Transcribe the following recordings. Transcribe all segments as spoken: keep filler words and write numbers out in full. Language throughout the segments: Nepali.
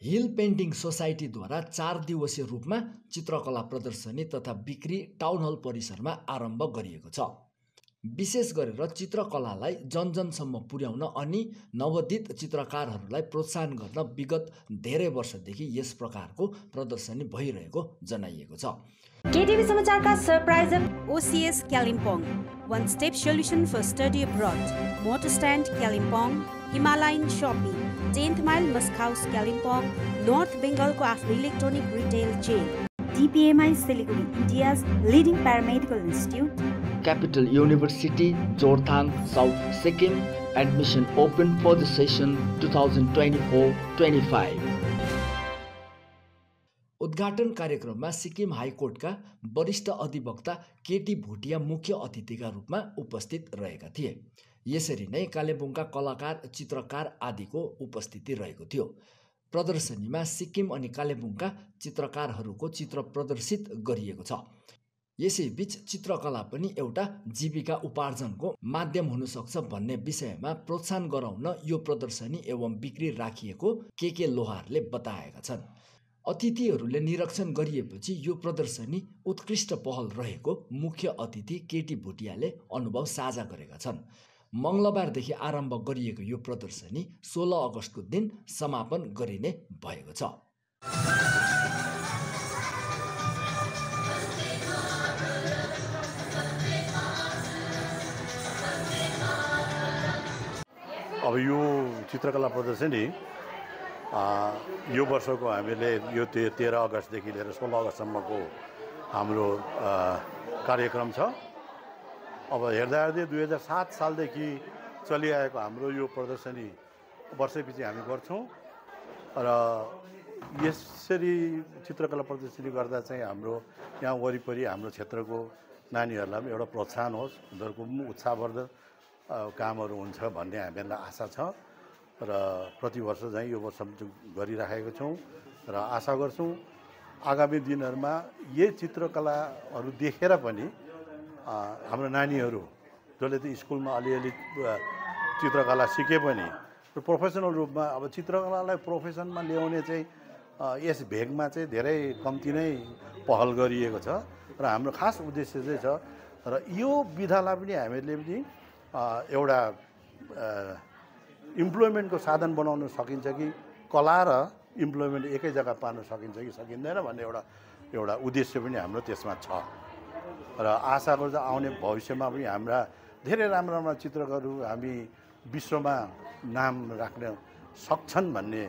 हिल पेन्टिङ सोसाइटीद्वारा चार दिवसीय रूपमा चित्रकला प्रदर्शनी तथा बिक्री टाउन हल परिसरमा आरम्भ गरिएको छ। विशेष गरेर चित्रकलालाई जनजनसम्म पुर्याउन अनि नवोदित चित्रकारहरूलाई प्रोत्साहन गर्न विगत धेरै वर्षदेखि यस प्रकारको प्रदर्शनी भइरहेको जनाइएको छ। केटिभी समाचारका सरप्राइजर OCS Kalimpong, one step solution for study abroad, motor stand Kalimpong, Himalayan shopping, tenth mile Musk House Kalimpong, North Bengal को आफ्नो electronic retail chain, D P M I Siliguri, India's leading paramedical institute, Capital University, Jorthang, South Sikkim, admission open for the session twenty twenty-four twenty-five. उद्घाटन कार्यक्रममा सिक्किम हाइकोर्टका वरिष्ठ अधिवक्ता केटी भुटिया मुख्य अतिथिका रूपमा उपस्थित रहेका थिए। यसरी नै कालिम्पोङका कलाकार, चित्रकार आदिको उपस्थिति रहेको थियो। प्रदर्शनीमा सिक्किम अनि कालिम्पोङका चित्रकारहरूको चित्र प्रदर्शित गरिएको छ। यसैबीच चित्रकला पनि एउटा जीविका उपार्जनको माध्यम हुन सक्छ भन्ने विषयमा प्रोत्साहन गराउन यो प्रदर्शनी एवं बिक्री राखिएको के के लोहारले बताएका छन्। अतिथिहरूले निरीक्षण गरिएपछि यो प्रदर्शनी उत्कृष्ट पहल रहेको मुख्य अतिथि केटी भुटियाले अनुभव साझा गरेका छन्। मङ्गलबारदेखि आरम्भ गरिएको यो प्रदर्शनी सोह्र अगस्तको दिन समापन गरिने भएको छ। अब यो चित्रकला प्रदर्शनी यो वर्षको हामीले यो तेह्र अगस्तदेखि लिएर सोह्र अगस्तसम्मको हाम्रो कार्यक्रम छ। अब हेर्दा हेर्दै दुई हजार सात सालदेखि चलिआएको हाम्रो यो प्रदर्शनी वर्षैपछि हामी गर्छौँ र यसरी चित्रकला प्रदर्शनी गर्दा चाहिँ हाम्रो यहाँ वरिपरि हाम्रो क्षेत्रको नानीहरूलाई पनि एउटा प्रोत्साहन होस्, उनीहरूको पनि उत्साहवर्धक कामहरू हुन्छ भन्ने हामीहरूलाई आशा छ र प्रतिवर्ष चाहिँ यो वर्ष गरिराखेको छौँ र आशा गर्छौँ आगामी दिनहरूमा यही चित्रकलाहरू देखेर पनि हाम्रो नानीहरू जसले चाहिँ स्कुलमा अलिअलि चित्रकला सिके पनि प्रोफेसनल रूपमा अब चित्रकलालाई प्रोफेसनमा ल्याउने चाहिँ यस भेगमा चाहिँ धेरै कम्ती नै पहल गरिएको छ र हाम्रो खास उद्देश्य चाहिँ छ र यो विधालाई पनि हामीले पनि एउटा इम्प्लोइमेन्टको साधन बनाउन सकिन्छ कि कला र इम्प्लोइमेन्ट एकै जग्गा पार्न सकिन्छ कि सकिँदैन भन्ने एउटा एउटा उद्देश्य पनि हाम्रो त्यसमा छ र आशा गर्छ आउने भविष्यमा पनि हाम्रा धेरै राम्रा राम्रा चित्रकारहरू हामी विश्वमा नाम राख्न सक्छन् भन्ने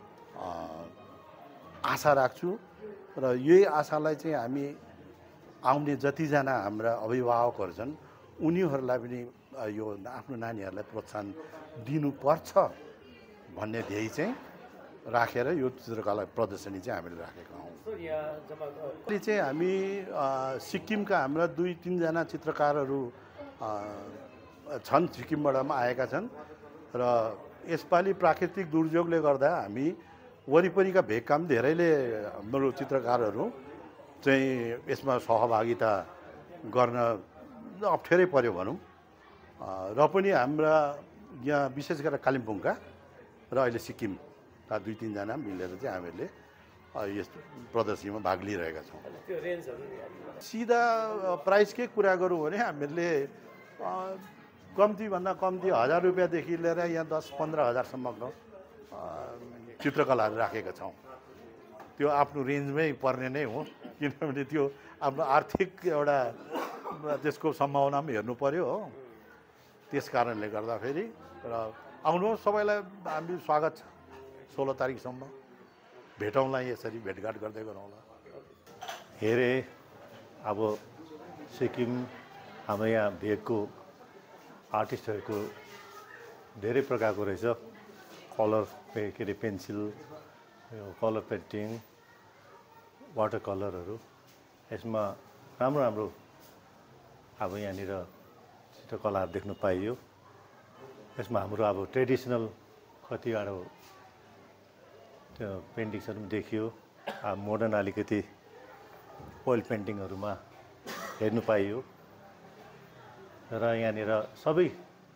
आशा राख्छु र यही आशालाई चाहिँ हामी आउने जतिजना हाम्रा अभिभावकहरू छन् उनीहरूलाई पनि यो आफ्नो नानीहरूलाई प्रोत्साहन दिनुपर्छ भन्ने ध्येय चाहिँ राखेर यो चित्रकला प्रदर्शनी चाहिँ हामीले राखेका हौँ। अहिले चाहिँ हामी सिक्किमका हाम्रा दुई तिनजना चित्रकारहरू छन्, सिक्किमबाट पनि आएका छन् र यसपालि प्राकृतिक दुर्योगले गर्दा हामी वरिपरिका भेगका पनि धेरैले हाम्रो चित्रकारहरू चाहिँ यसमा सहभागिता गर्न अप्ठ्यारै पर्यो भनौँ र पनि हाम्रा यहाँ विशेष गरेर कालिम्पोङका र अहिले सिक्किमका दुई तिनजना मिलेर चाहिँ हामीहरूले यस प्रदर्शनीमा भाग लिइरहेका छौँ। सिधा प्राइसकै कुरा गरौँ भने हामीहरूले कम्तीभन्दा कम्ती हजार रुपियाँदेखि लिएर यहाँ दस पन्ध्र हजारसम्मको चित्रकलाहरू राखेका छौँ। त्यो आफ्नो रेन्जमै पर्ने नै हो, किनभने त्यो आफ्नो आर्थिक एउटा त्यसको सम्भावना पनि हेर्नु पर्यो हो। त्यस कारणले गर्दाखेरि र आउनुहोस्, सबैलाई हामी स्वागत छ। सोह्र तारिकसम्म भेटौँला, यसरी भेटघाट गर्दै गरौँला। हेरे अब सिक्किम हाम्रो यहाँ भेगको आर्टिस्टहरूको धेरै प्रकारको रहेछ। कलर के अरे पेन्सिल, कलर पेन्टिङ, वाटर कलरहरू, यसमा राम्रो राम्रो अब यहाँनिर चित्रकलाहरू देख्न पाइयो। यसमा हाम्रो अब ट्रेडिसनल कतिवटा त्यो पेन्टिङ्सहरू पनि देखियो। अब मोडर्न अलिकति ओइल पेन्टिङहरूमा हेर्नु पाइयो र यहाँनिर सबै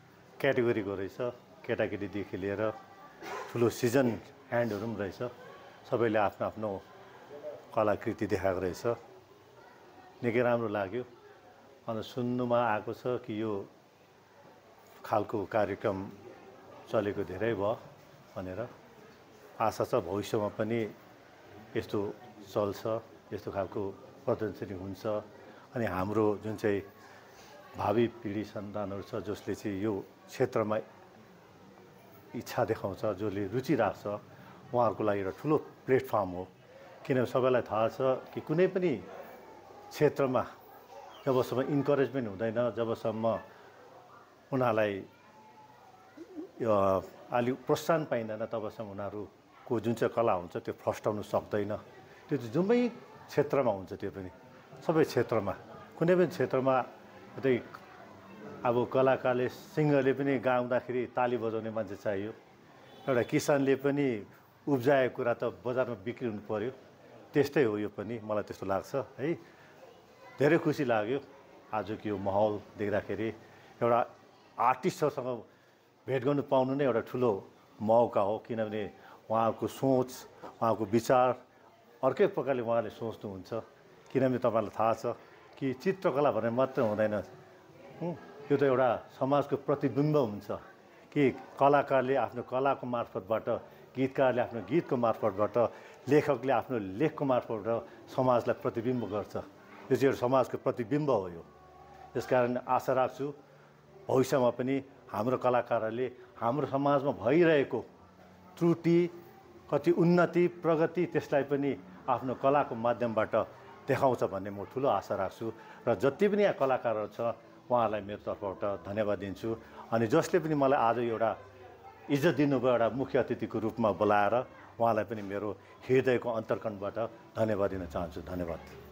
क्याटेगोरीको रहेछ, केटाकेटीदेखि लिएर ठुलो सिजन ह्यान्डहरू पनि रहेछ। सबैले आफ्नो आफ्नो कलाकृति देखाएको रहेछ। निकै राम्रो लाग्यो। अन्त सुन्नुमा आएको छ कि यो खालको कार्यक्रम चलेको धेरै भयो भनेर। आशा छ भविष्यमा पनि यस्तो चल्छ, यस्तो खालको प्रदर्शनी हुन्छ। अनि हाम्रो जुन चाहिँ भावी पिँढी सन्तानहरू छ जसले चाहिँ यो क्षेत्रमा इच्छा देखाउँछ, जसले रुचि राख्छ, उहाँहरूको लागि एउटा ठुलो प्लेटफर्म हो। किनभने सबैलाई थाहा छ कि कुनै पनि क्षेत्रमा जबसम्म इन्करेजमेन्ट हुँदैन, जबसम्म उनीहरूलाई अलिक प्रोत्साहन पाइँदैन, तबसम्म उनीहरूको जुन चाहिँ कला हुन्छ त्यो फस्टाउनु सक्दैन। त्यो चाहिँ जुनै क्षेत्रमा हुन्छ, त्यो पनि सबै क्षेत्रमा, कुनै पनि क्षेत्रमा यतै अब कलाकारले सिङ्गरले पनि गाउँदाखेरि ताली बजाउने मान्छे चाहियो। एउटा किसानले पनि उब्जाएको कुरा त बजारमा बिक्री हुनु पर्यो। त्यस्तै हो यो पनि, मलाई त्यस्तो लाग्छ है। धेरै खुसी लाग्यो आजको यो माहौल देख्दाखेरि। एउटा आर्टिस्टहरूसँग भेट गर्नु पाउनु नै एउटा ठुलो मौका हो, किनभने उहाँहरूको सोच, उहाँको विचार अर्कै प्रकारले उहाँले सोच्नुहुन्छ। किनभने तपाईँलाई थाहा छ कि चित्रकला भनेर मात्रै हुँदैन, यो त एउटा समाजको प्रतिबिम्ब हुन्छ कि कलाकारले आफ्नो कलाको मार्फतबाट, गीतकारले आफ्नो गीतको मार्फतबाट, लेखकले आफ्नो लेखको मार्फतबाट समाजलाई प्रतिबिम्ब गर्छ। यो चाहिँ एउटा समाजको प्रतिबिम्ब हो यो। त्यसकारण आशा राख्छु भविष्यमा पनि हाम्रो कलाकारहरूले हाम्रो समाजमा भइरहेको त्रुटि, कति उन्नति, प्रगति, त्यसलाई पनि आफ्नो कलाको माध्यमबाट देखाउँछ भन्ने म ठुलो आशा राख्छु। र जति पनि यहाँ कलाकारहरू छ उहाँहरूलाई मेरो तर्फबाट धन्यवाद दिन्छु। अनि जसले पनि मलाई आज एउटा इज्जत दिनुभयो एउटा मुख्य अतिथिको रूपमा बोलाएर, उहाँलाई पनि मेरो हृदयको अन्तर्कणबाट धन्यवाद दिन चाहन्छु। धन्यवाद।